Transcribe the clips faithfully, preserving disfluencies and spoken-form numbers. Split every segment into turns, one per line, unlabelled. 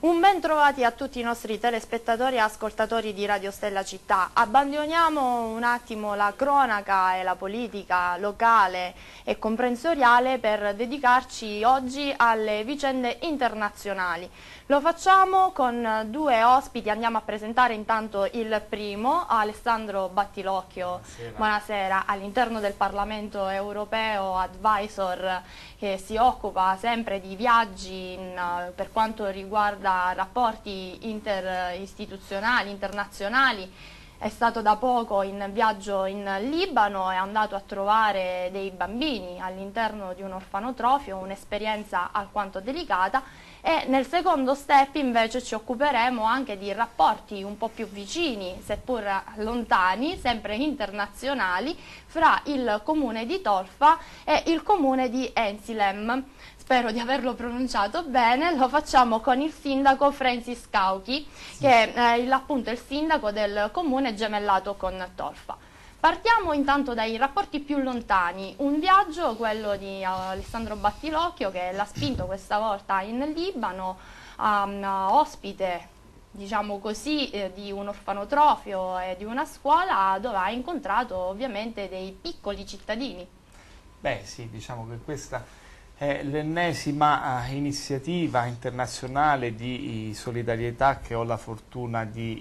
Un ben trovati a tutti i nostri telespettatori e ascoltatori di Radio Stella Città. Abbandoniamo un attimo la cronaca e la politica locale e comprensoriale per dedicarci oggi alle vicende internazionali. Lo facciamo con due ospiti, andiamo a presentare intanto il primo, Alessandro Battilocchio, buonasera, buonasera all'interno del Parlamento Europeo, advisor che si occupa sempre di viaggi in, per quanto riguarda rapporti interistituzionali, internazionali. È stato da poco in viaggio in Libano, è andato a trovare dei bambini all'interno di un orfanotrofio, un'esperienza alquanto delicata, e nel secondo step invece ci occuperemo anche di rapporti un po' più vicini, seppur lontani, sempre internazionali, fra il comune di Tolfa e il comune di Ensilem. Spero di averlo pronunciato bene. Lo facciamo con il sindaco Francis Cauchi, sì, che è il, appunto il sindaco del comune gemellato con Tolfa. Partiamo intanto dai rapporti più lontani. Un viaggio, quello di Alessandro Battilocchio, che l'ha spinto questa volta in Libano, um, ospite, diciamo così, eh, di un orfanotrofio e di una scuola dove ha incontrato ovviamente dei piccoli cittadini.
Beh sì, diciamo che questa è l'ennesima uh, iniziativa internazionale di solidarietà che ho la fortuna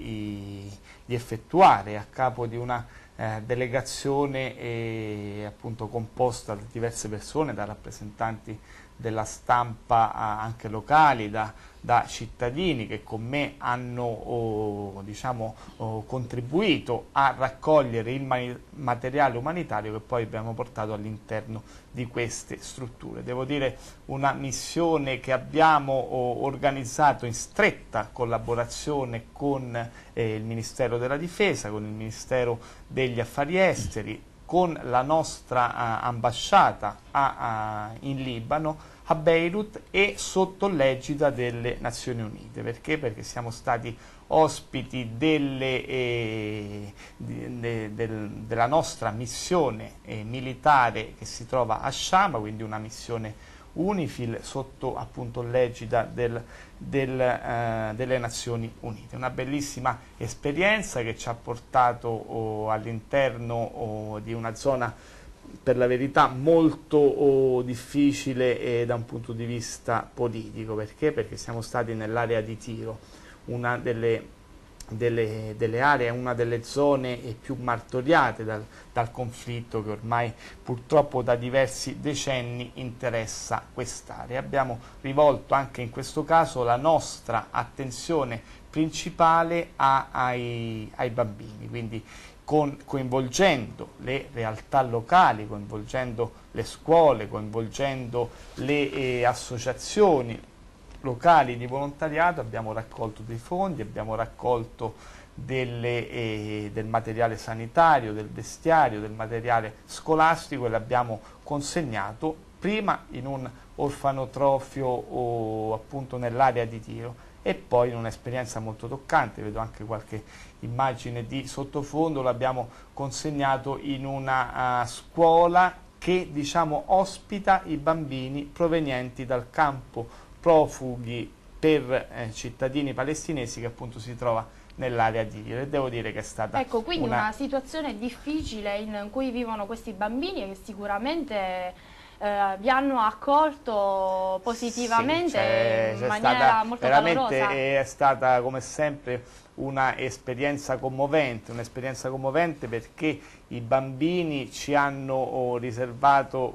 di, di effettuare a capo di una eh, delegazione eh, appunto composta da diverse persone, da rappresentanti della stampa uh, anche locali, da, da cittadini che con me hanno oh, diciamo, oh, contribuito a raccogliere il materiale umanitario che poi abbiamo portato all'interno di queste strutture. Devo dire una missione che abbiamo oh, organizzato in stretta collaborazione con eh, il Ministero della Difesa, con il Ministero degli Affari Esteri, con la nostra uh, ambasciata a, a, in Libano, a Beirut, e sotto l'egida delle Nazioni Unite. Perché? Perché siamo stati ospiti delle, eh, de, de, del, della nostra missione eh, militare che si trova a Shama, quindi una missione UNIFIL sotto appunto l'egida del, del, eh, delle Nazioni Unite. Una bellissima esperienza che ci ha portato oh, all'interno oh, di una zona per la verità molto oh, difficile eh, da un punto di vista politico. Perché? Perché siamo stati nell'area di Tiro, una delle Delle, delle aree, una delle zone più martoriate dal, dal conflitto che ormai purtroppo da diversi decenni interessa quest'area. Abbiamo rivolto anche in questo caso la nostra attenzione principale a, ai, ai bambini, quindi con, coinvolgendo le realtà locali, coinvolgendo le scuole, coinvolgendo le eh, associazioni locali di volontariato. Abbiamo raccolto dei fondi, abbiamo raccolto delle, eh, del materiale sanitario, del vestiario, del materiale scolastico, e l'abbiamo consegnato prima in un orfanotrofio o appunto nell'area di Tiro, e poi in un'esperienza molto toccante, vedo anche qualche immagine di sottofondo, l'abbiamo consegnato in una uh, scuola che diciamo ospita i bambini provenienti dal campo profughi per eh, cittadini palestinesi che appunto si trova nell'area di Tiro. E devo dire che è stata
ecco, quindi
una,
una situazione difficile in cui vivono questi bambini, e che sicuramente eh, vi hanno accolto positivamente, sì, c'è,
in
c'è maniera stata, molto
veramente
calorosa.
È stata come sempre una esperienza commovente, un'esperienza commovente perché i bambini ci hanno oh, riservato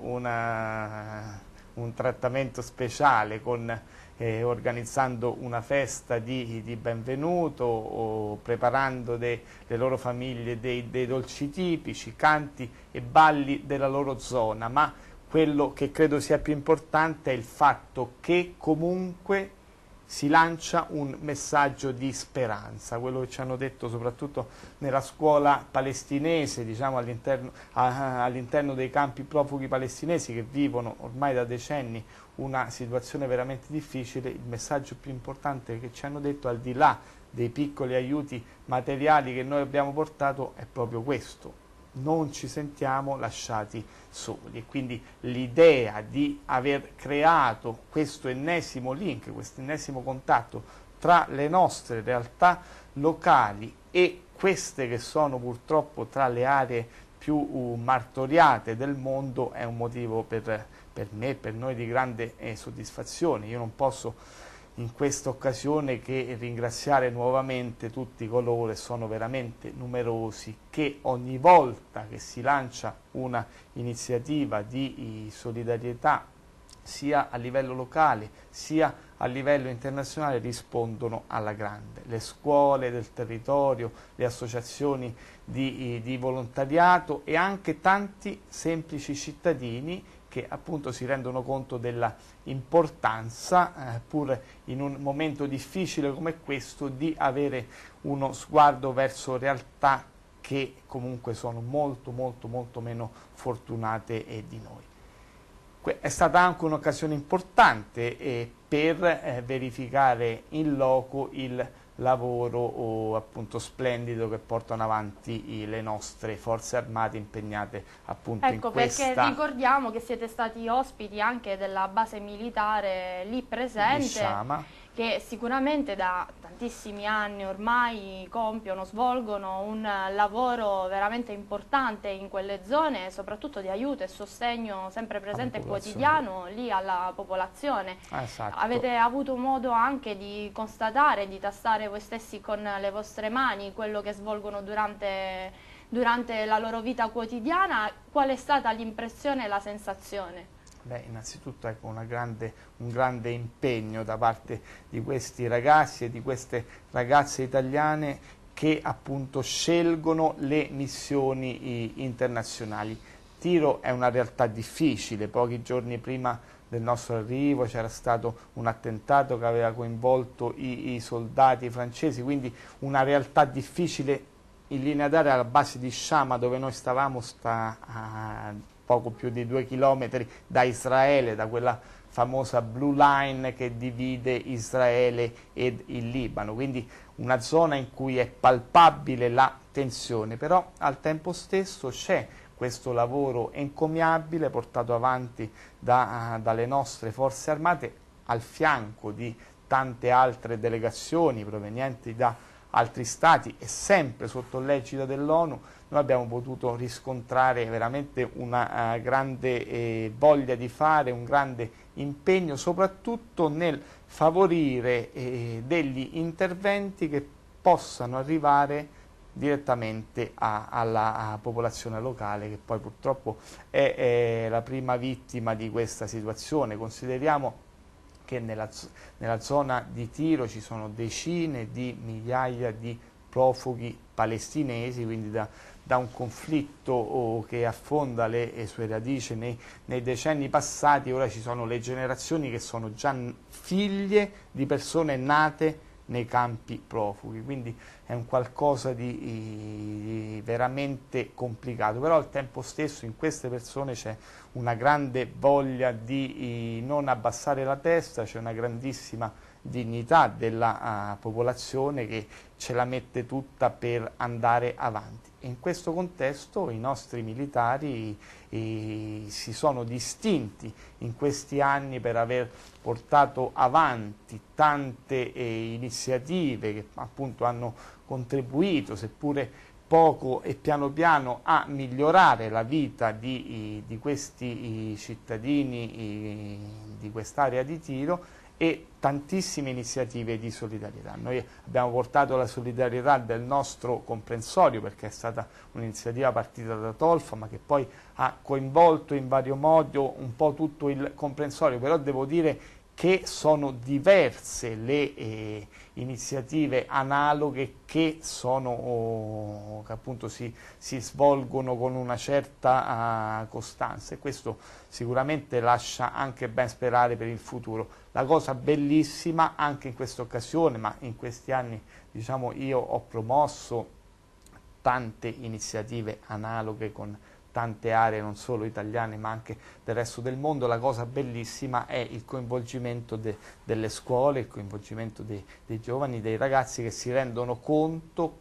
una un trattamento speciale, con, eh, organizzando una festa di, di benvenuto, o preparando de, le loro famiglie dei, dei dolci tipici, canti e balli della loro zona. Ma quello che credo sia più importante è il fatto che comunque si lancia un messaggio di speranza, quello che ci hanno detto soprattutto nella scuola palestinese, diciamo all'interno all'interno dei campi profughi palestinesi che vivono ormai da decenni una situazione veramente difficile. Il messaggio più importante che ci hanno detto, al di là dei piccoli aiuti materiali che noi abbiamo portato, è proprio questo: non ci sentiamo lasciati soli. E quindi l'idea di aver creato questo ennesimo link, questo ennesimo contatto tra le nostre realtà locali e queste che sono purtroppo tra le aree più uh, martoriate del mondo è un motivo per, per me, per noi di grande eh, soddisfazione. Io non posso in questa occasione che ringraziare nuovamente tutti coloro, e sono veramente numerosi, che ogni volta che si lancia una iniziativa di solidarietà sia a livello locale sia a livello internazionale rispondono alla grande. Le scuole del territorio, le associazioni di, di volontariato e anche tanti semplici cittadini che appunto si rendono conto della importanza, eh, pur in un momento difficile come questo, di avere uno sguardo verso realtà che comunque sono molto molto molto meno fortunate eh, di noi. È stata anche un'occasione importante eh, per eh, verificare in loco il lavoro oh, appunto splendido che portano avanti i, le nostre forze armate impegnate appunto
ecco,
in questa...
Ecco, perché ricordiamo che siete stati ospiti anche della base militare lì presente,
Sciama,
che sicuramente da tantissimi anni ormai compiono, svolgono un lavoro veramente importante in quelle zone, soprattutto di aiuto e sostegno sempre presente e quotidiano lì alla popolazione.
Esatto.
Avete avuto modo anche di constatare, di tastare voi stessi con le vostre mani quello che svolgono durante, durante la loro vita quotidiana. Qual è stata l'impressione e la sensazione?
Beh, innanzitutto ecco, una grande, un grande impegno da parte di questi ragazzi e di queste ragazze italiane che appunto scelgono le missioni internazionali. Tiro è una realtà difficile, pochi giorni prima del nostro arrivo c'era stato un attentato che aveva coinvolto i, i soldati francesi, quindi una realtà difficile in linea d'aria. Alla base di Sciama, dove noi stavamo, sta a poco più di due chilometri da Israele, da quella famosa Blue Line che divide Israele ed il Libano, quindi una zona in cui è palpabile la tensione, però al tempo stesso c'è questo lavoro encomiabile portato avanti da, uh, dalle nostre forze armate al fianco di tante altre delegazioni provenienti da altri stati e sempre sotto l'egida dell'ONU. Noi abbiamo potuto riscontrare veramente una uh, grande eh, voglia di fare, un grande impegno, soprattutto nel favorire eh, degli interventi che possano arrivare direttamente a, alla a popolazione locale, che poi purtroppo è, è la prima vittima di questa situazione. Consideriamo che nella, nella zona di Tiro ci sono decine di migliaia di profughi palestinesi, quindi da, da un conflitto oh, che affonda le, le sue radici nei, nei decenni passati. Ora ci sono le generazioni che sono già figlie di persone nate nei campi profughi, quindi è un qualcosa di, di veramente complicato, però al tempo stesso in queste persone c'è una grande voglia di non abbassare la testa, c'è una grandissima dignità della uh, popolazione che ce la mette tutta per andare avanti. E in questo contesto i nostri militari eh, si sono distinti in questi anni per aver portato avanti tante eh, iniziative che appunto hanno contribuito, seppure poco e piano piano, a migliorare la vita di, di questi cittadini di quest'area di Tiro, e tantissime iniziative di solidarietà. Noi abbiamo portato la solidarietà del nostro comprensorio, perché è stata un'iniziativa partita da Tolfa ma che poi ha coinvolto in vario modo un po' tutto il comprensorio, però devo dire che sono diverse le eh, iniziative analoghe che, sono, oh, che appunto si, si svolgono con una certa uh, costanza, e questo sicuramente lascia anche ben sperare per il futuro. La cosa bellissima anche in questa occasione, ma in questi anni diciamo io ho promosso tante iniziative analoghe con tante aree non solo italiane ma anche del resto del mondo. La cosa bellissima è il coinvolgimento de, delle scuole, il coinvolgimento dei, dei giovani, dei ragazzi che si rendono conto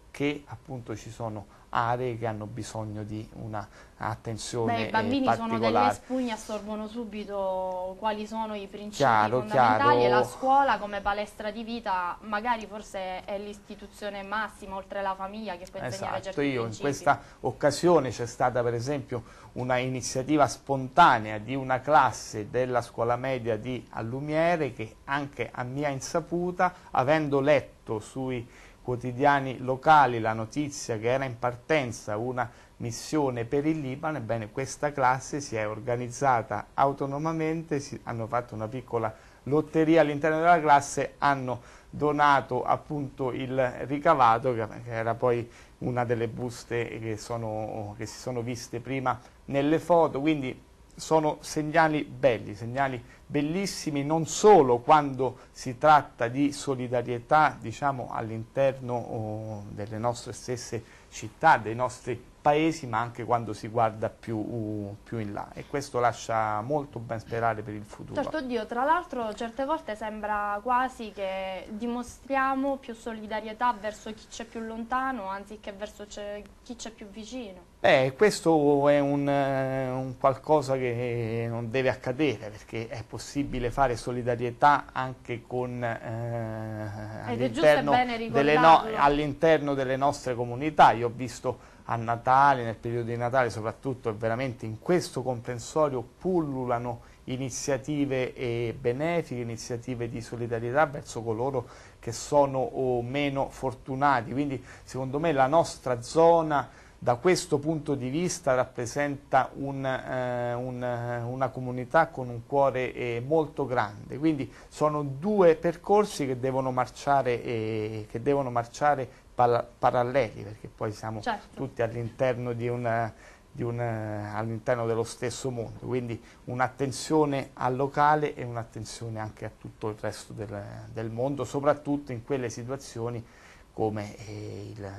che appunto ci sono aree che hanno bisogno di una attenzione
Beh, i bambini
eh,
sono delle spugne, assorbono subito quali sono i principi
chiaro,
fondamentali
chiaro.
E la scuola come palestra di vita magari forse è l'istituzione massima oltre la famiglia che può insegnare
Esatto,
certi
io
principi.
in questa occasione c'è stata per esempio una iniziativa spontanea di una classe della scuola media di Allumiere che anche a mia insaputa, avendo letto sui quotidiani locali la notizia che era in partenza una missione per il Libano, ebbene questa classe si è organizzata autonomamente, si, hanno fatto una piccola lotteria all'interno della classe, hanno donato appunto il ricavato, che, che era poi una delle buste che, sono, che si sono viste prima nelle foto, quindi sono segnali belli, segnali bellissimi non solo quando si tratta di solidarietà, diciamo, all'interno oh, delle nostre stesse città, dei nostri paesi, ma anche quando si guarda più, uh, più in là, e questo lascia molto ben sperare per il futuro.
Certo, oddio, tra l'altro certe volte sembra quasi che dimostriamo più solidarietà verso chi c'è più lontano anziché verso chi c'è più vicino.
Beh, questo è un, un qualcosa che non deve accadere, perché è possibile fare solidarietà anche con eh, all'interno delle, no, all'interno delle nostre comunità. Io ho visto a Natale, nel periodo di Natale soprattutto, veramente in questo comprensorio pullulano iniziative eh, benefiche, iniziative di solidarietà verso coloro che sono oh, meno fortunati, quindi secondo me la nostra zona da questo punto di vista rappresenta un, eh, un, una comunità con un cuore eh, molto grande, quindi sono due percorsi che devono marciare, eh, che devono marciare pal paralleli, perché poi siamo
certo. tutti
all'interno di una, di un, all'interno dello stesso mondo, quindi un'attenzione al locale e un'attenzione anche a tutto il resto del, del mondo, soprattutto in quelle situazioni come eh, il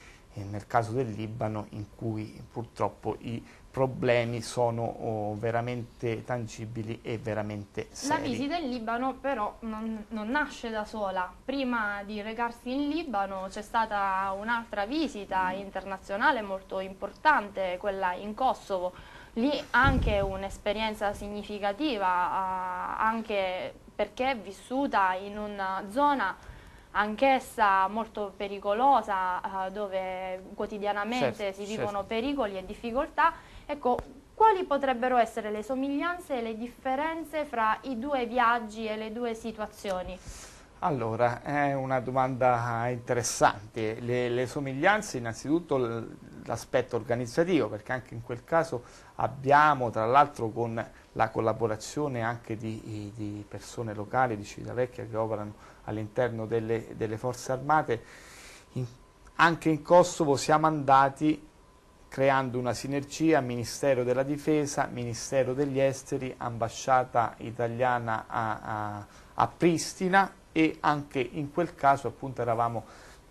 nel caso del Libano, in cui purtroppo i problemi sono oh, veramente tangibili e veramente seri.
La visita in Libano però non, non nasce da sola. Prima di recarsi in Libano c'è stata un'altra visita internazionale molto importante, quella in Kosovo. Lì anche un'esperienza significativa, eh, anche perché è vissuta in una zona anch'essa molto pericolosa, eh, dove quotidianamente
certo,
si vivono
certo.
pericoli e difficoltà. Ecco, quali potrebbero essere le somiglianze e le differenze fra i due viaggi e le due situazioni?
Allora, è una domanda interessante. Le, le somiglianze, innanzitutto l'aspetto organizzativo, perché anche in quel caso abbiamo, tra l'altro con la collaborazione anche di, di persone locali di Civitavecchia che operano all'interno delle, delle forze armate, in, anche in Kosovo siamo andati creando una sinergia Ministero della Difesa, Ministero degli Esteri, ambasciata italiana a, a, a Pristina, e anche in quel caso appunto eravamo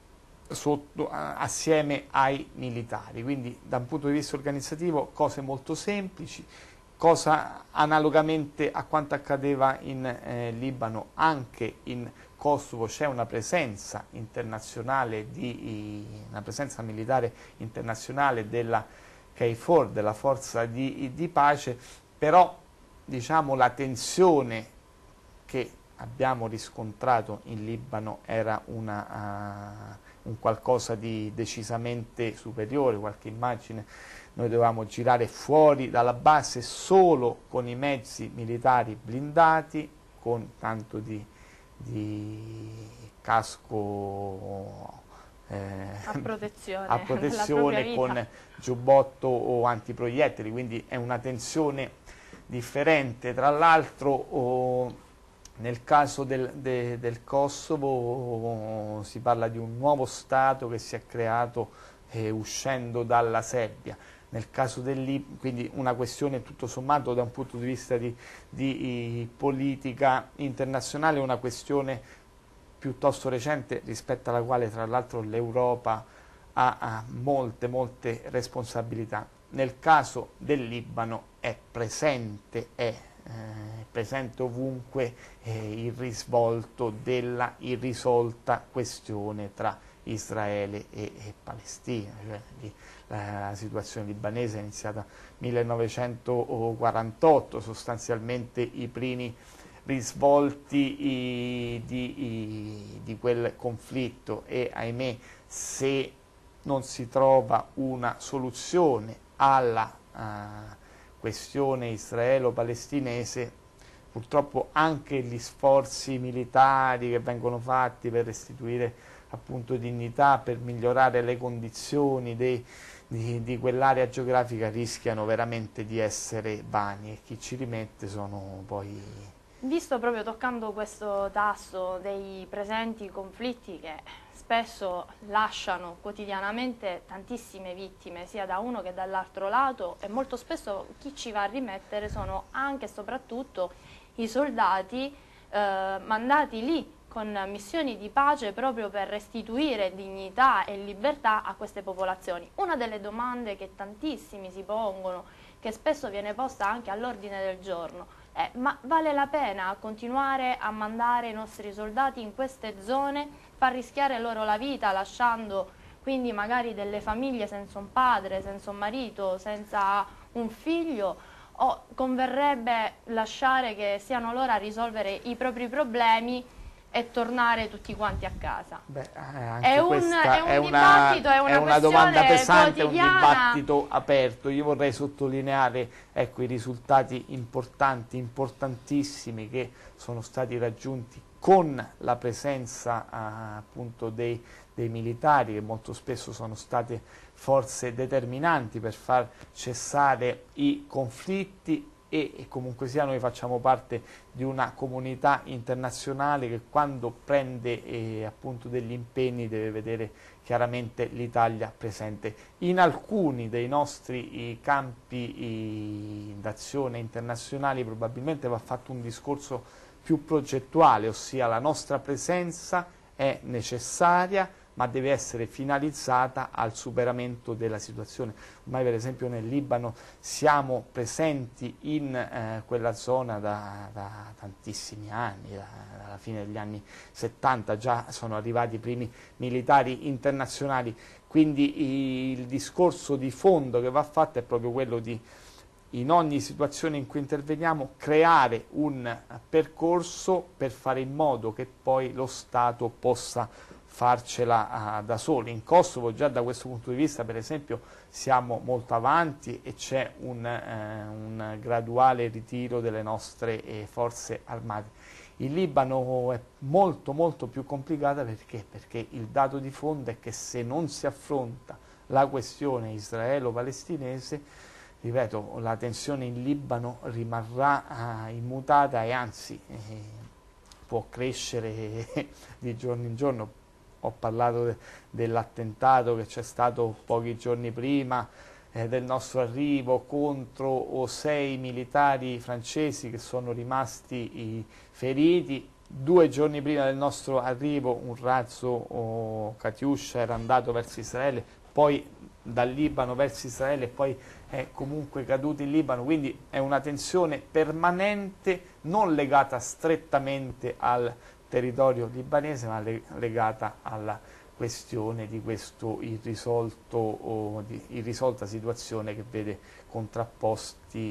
sotto, assieme ai militari, quindi da un punto di vista organizzativo cose molto semplici, cosa analogamente a quanto accadeva in eh, Libano, anche in Kosovo c'è una presenza internazionale, di, una presenza militare internazionale della K F O R, della forza di, di pace, però diciamo la tensione che abbiamo riscontrato in Libano era una, uh, un qualcosa di decisamente superiore. Qualche immagine, noi dovevamo girare fuori dalla base solo con i mezzi militari blindati, con tanto di, di casco eh,
a protezione,
a protezione con giubbotto o antiproiettili, quindi è una tensione differente. Tra l'altro oh, nel caso del, de, del Kosovo oh, si parla di un nuovo Stato che si è creato eh, uscendo dalla Serbia. Nel caso del Libano, quindi una questione tutto sommato da un punto di vista di, di politica internazionale, una questione piuttosto recente rispetto alla quale tra l'altro l'Europa ha, ha molte molte responsabilità. Nel caso del Libano è presente, è eh, presente ovunque eh, il risvolto della irrisolta questione tra Israele e, e Palestina. Cioè, di, la, la situazione libanese è iniziata nel millenovecentoquarantotto, sostanzialmente i primi risvolti i, di, i, di quel conflitto, e ahimè, se non si trova una soluzione alla uh, questione israelo-palestinese, purtroppo anche gli sforzi militari che vengono fatti per restituire appunto dignità, per migliorare le condizioni dei, di, di quell'area geografica, rischiano veramente di essere vani, e chi ci rimette sono poi...
Visto proprio toccando questo tasto dei presenti conflitti che spesso lasciano quotidianamente tantissime vittime sia da uno che dall'altro lato, e molto spesso chi ci va a rimettere sono anche e soprattutto i soldati eh, mandati lì con missioni di pace proprio per restituire dignità e libertà a queste popolazioni. Una delle domande che tantissimi si pongono, che spesso viene posta anche all'ordine del giorno, è: ma vale la pena continuare a mandare i nostri soldati in queste zone, far rischiare loro la vita, lasciando quindi magari delle famiglie senza un padre, senza un marito, senza un figlio, o converrebbe lasciare che siano loro a risolvere i propri problemi e tornare tutti quanti a casa?
Beh, anche
è un,
questa
è un
è
dibattito,
una,
è una,
è una domanda pesante, è un
quotidiana.
dibattito aperto. Io vorrei sottolineare, ecco, i risultati importanti, importantissimi che sono stati raggiunti con la presenza eh, appunto dei, dei militari, che molto spesso sono state forze determinanti per far cessare i conflitti. E, e comunque sia, noi facciamo parte di una comunità internazionale che, quando prende eh, appunto degli impegni, deve vedere chiaramente l'Italia presente. In alcuni dei nostri eh, campi eh, d'azione internazionali probabilmente va fatto un discorso più progettuale, ossia la nostra presenza è necessaria, ma deve essere finalizzata al superamento della situazione. Ormai, per esempio, nel Libano siamo presenti in eh, quella zona da, da tantissimi anni, da, dalla fine degli anni settanta già sono arrivati i primi militari internazionali, quindi il discorso di fondo che va fatto è proprio quello di, in ogni situazione in cui interveniamo, creare un percorso per fare in modo che poi lo Stato possa farcela uh, da soli. In Kosovo, già da questo punto di vista, per esempio, siamo molto avanti e c'è un, eh, un graduale ritiro delle nostre eh, forze armate. Il Libano è molto molto più complicata, perché? Perché il dato di fondo è che se non si affronta la questione israelo-palestinese, ripeto, la tensione in Libano rimarrà uh, immutata, e anzi eh, può crescere di giorno in giorno. Ho parlato de, dell'attentato che c'è stato pochi giorni prima eh, del nostro arrivo contro oh, sei militari francesi che sono rimasti i, feriti. Due giorni prima del nostro arrivo un razzo oh, Katyusha era andato verso Israele, poi dal Libano verso Israele, e poi è comunque caduto in Libano. Quindi è una tensione permanente, non legata strettamente al territorio libanese, ma legata alla questione di questa irrisolto, irrisolta situazione che vede contrapposti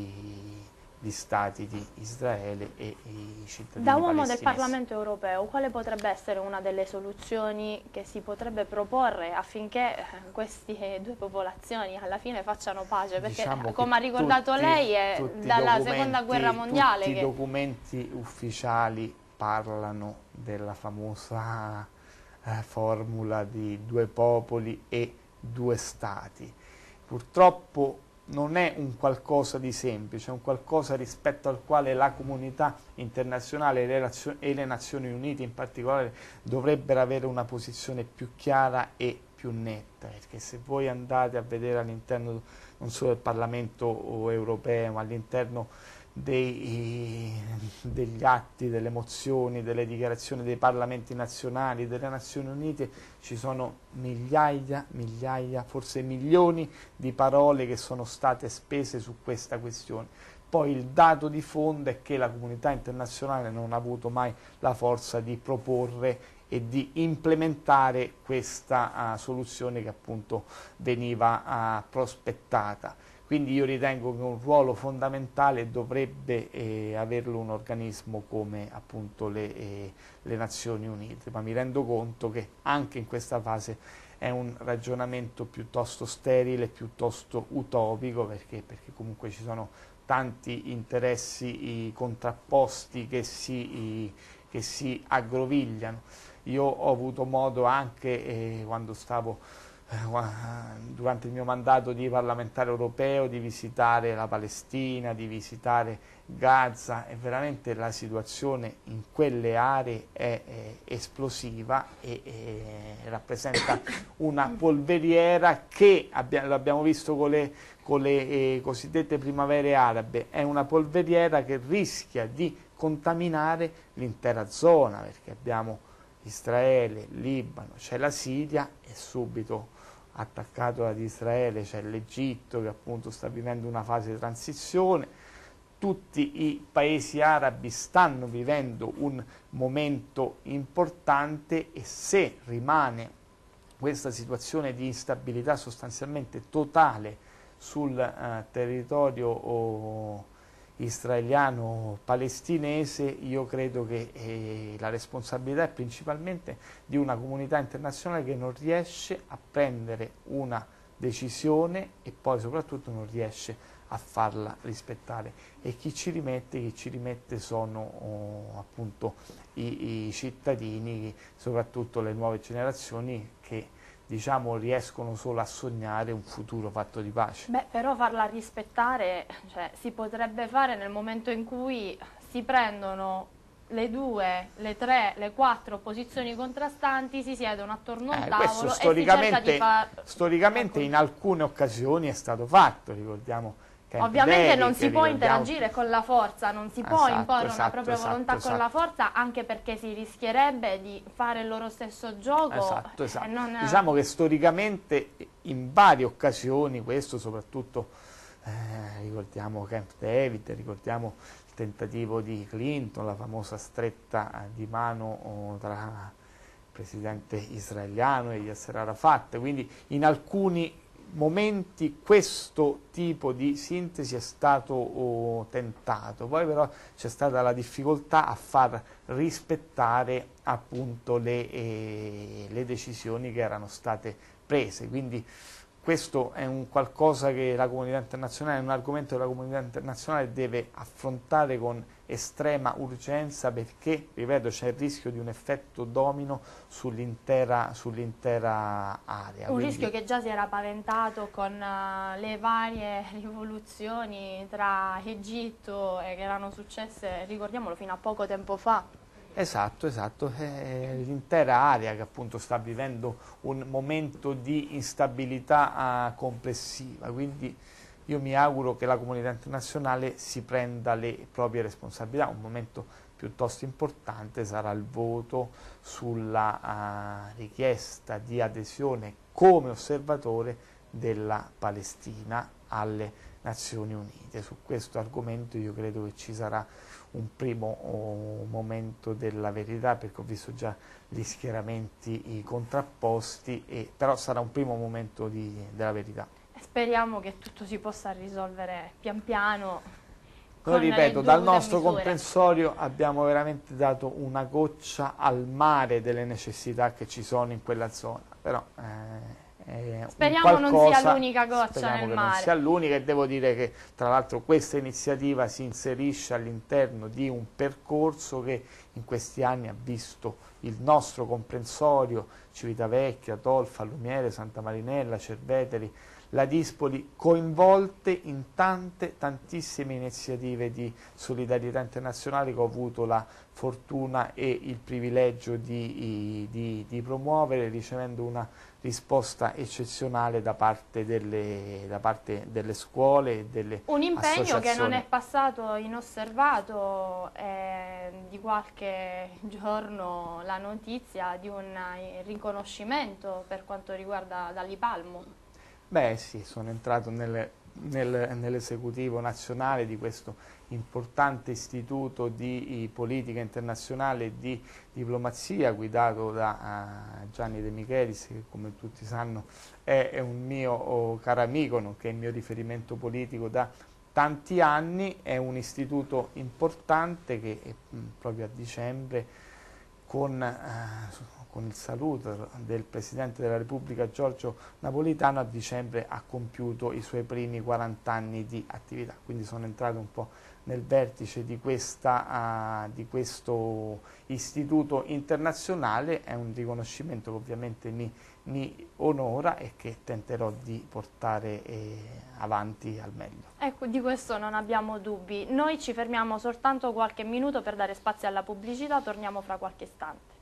i, gli stati di Israele e i cittadini
Da uomo
palestinesi.
del Parlamento europeo, quale potrebbe essere una delle soluzioni che si potrebbe proporre affinché queste due popolazioni alla fine facciano pace? Perché,
diciamo,
come ha ricordato
tutti,
lei, è dalla seconda guerra mondiale
tutti
che...
i documenti ufficiali parlano della famosa eh, formula di due popoli e due stati. Purtroppo non è un qualcosa di semplice, è un qualcosa rispetto al quale la comunità internazionale e le Nazioni Unite in particolare dovrebbero avere una posizione più chiara e più netta, perché se voi andate a vedere all'interno non solo del Parlamento europeo, ma all'interno dei, degli atti, delle mozioni, delle dichiarazioni dei Parlamenti nazionali, delle Nazioni Unite, ci sono migliaia, migliaia, forse milioni di parole che sono state spese su questa questione. Poi il dato di fondo è che la comunità internazionale non ha avuto mai la forza di proporre e di implementare questa uh, soluzione che appunto veniva uh, prospettata. Quindi io ritengo che un ruolo fondamentale dovrebbe eh, averlo un organismo come appunto le, eh, le Nazioni Unite, ma mi rendo conto che anche in questa fase è un ragionamento piuttosto sterile, piuttosto utopico, perché, perché comunque ci sono tanti interessi i, contrapposti che si, i, che si aggrovigliano. Io ho avuto modo anche eh, quando stavo durante il mio mandato di parlamentare europeo di visitare la Palestina, di visitare Gaza, e veramente la situazione in quelle aree è, è esplosiva e, e rappresenta una polveriera che, abbiamo, l'abbiamo visto con le, con le eh, cosiddette primavere arabe, è una polveriera che rischia di contaminare l'intera zona, perché abbiamo Israele, Libano, c'è la Siria e subito attaccato ad Israele c'è l'Egitto che appunto sta vivendo una fase di transizione. Tutti i paesi arabi stanno vivendo un momento importante e se rimane questa situazione di instabilità sostanzialmente totale sul eh, territorio oh, israeliano-palestinese, io credo che eh, la responsabilità è principalmente di una comunità internazionale che non riesce a prendere una decisione e poi soprattutto non riesce a farla rispettare, e chi ci rimette, chi ci rimette sono oh, appunto i, i cittadini, soprattutto le nuove generazioni che diciamo riescono solo a sognare un futuro fatto di pace.
Beh, però farla rispettare, cioè, si potrebbe fare nel momento in cui si prendono le due, le tre, le quattro posizioni contrastanti, si siedono attorno a un
eh,
tavolo
e si cerca di far... Storicamente
ecco.
in alcune occasioni è stato fatto, ricordiamo Camp
Ovviamente
David,
non si può
ricordiamo...
interagire con la forza, non si può
esatto,
imporre
esatto,
una propria
esatto,
volontà
esatto.
con la forza, anche perché si rischierebbe di fare il loro stesso gioco.
Esatto, esatto.
E non...
Diciamo che storicamente in varie occasioni, questo soprattutto eh, ricordiamo Camp David, ricordiamo il tentativo di Clinton, la famosa stretta di mano tra il presidente israeliano e Yasser Arafat, quindi in alcuni momenti questo tipo di sintesi è stato oh, tentato, poi però c'è stata la difficoltà a far rispettare appunto le, eh, le decisioni che erano state prese, quindi questo è un qualcosa che la comunità internazionale, è un argomento che la comunità internazionale deve affrontare con estrema urgenza, perché, ripeto, c'è il rischio di un effetto domino sull'intera sull'intera area.
Un
Quindi...
rischio che già si era paventato con uh, le varie rivoluzioni tra Egitto e che erano successe, ricordiamolo, fino a poco tempo fa.
Esatto, esatto, eh, l'intera area che appunto sta vivendo un momento di instabilità eh, complessiva, quindi io mi auguro che la comunità internazionale si prenda le proprie responsabilità. Un momento piuttosto importante sarà il voto sulla uh, richiesta di adesione come osservatore della Palestina alle Nazioni Unite. Su questo argomento io credo che ci sarà un primo oh, momento della verità, perché ho visto già gli schieramenti contrapposti, e, però sarà un primo momento di, della verità.
Speriamo che tutto si possa risolvere pian piano.
Lo ripeto, dal nostro comprensorio abbiamo veramente dato una goccia al mare delle necessità che ci sono in quella zona, però eh,
speriamo qualcosa, non sia l'unica goccia nel
che
mare.
Non sia l'unica, e devo dire che tra l'altro questa iniziativa si inserisce all'interno di un percorso che in questi anni ha visto il nostro comprensorio, Civitavecchia, Tolfa, Lumiere, Santa Marinella, Cerveteri, la Dispoli, coinvolte in tante, tantissime iniziative di solidarietà internazionale che ho avuto la fortuna e il privilegio di, di, di promuovere, ricevendo una risposta eccezionale da parte delle, da parte delle scuole e delle
un impegno
associazioni.
Che non è passato inosservato, eh, di qualche giorno la notizia di un riconoscimento per quanto riguarda Dalli Palmo.
Beh sì, sono entrato nelle nel, nell'esecutivo nazionale di questo importante istituto di politica internazionale e di diplomazia guidato da uh, Gianni De Michelis, che come tutti sanno è, è un mio oh, caro amico, nonché il mio riferimento politico da tanti anni. È un istituto importante che eh, proprio a dicembre con, eh, con il saluto del Presidente della Repubblica Giorgio Napolitano a dicembre ha compiuto i suoi primi quaranta anni di attività, quindi sono entrato un po' nel vertice di, questa, uh, di questo istituto internazionale. È un riconoscimento che ovviamente mi, mi onora e che tenterò di portare eh, avanti al meglio.
Ecco, di questo non abbiamo dubbi. Noi ci fermiamo soltanto qualche minuto per dare spazio alla pubblicità, torniamo fra qualche istante.